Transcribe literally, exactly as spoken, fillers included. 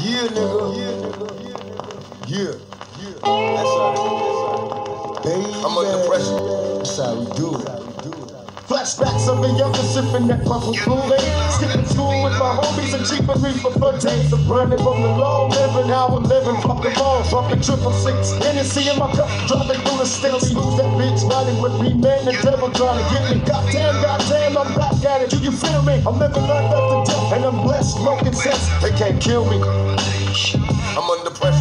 Yeah, nigga. Yeah, nigga. Yeah. Yeah. That's how. That's how. I'm under pressure. That's how we do it. Flashbacks of a younger sipping that purple Kool-Aid. Skipping school with my homies and cheaping reefer for days. I'm running from the law, living how I'm living. Fucking balls, bumping triple six. Hennessy in my cup, driving through the stills. Who's that bitch riding with me, man? The devil trying to get me. Goddamn, goddamn, I'm back at it. Do you feel me? I'm living life after death, and I'm blessed, smoking sense. They can't kill me. I'm under pressure.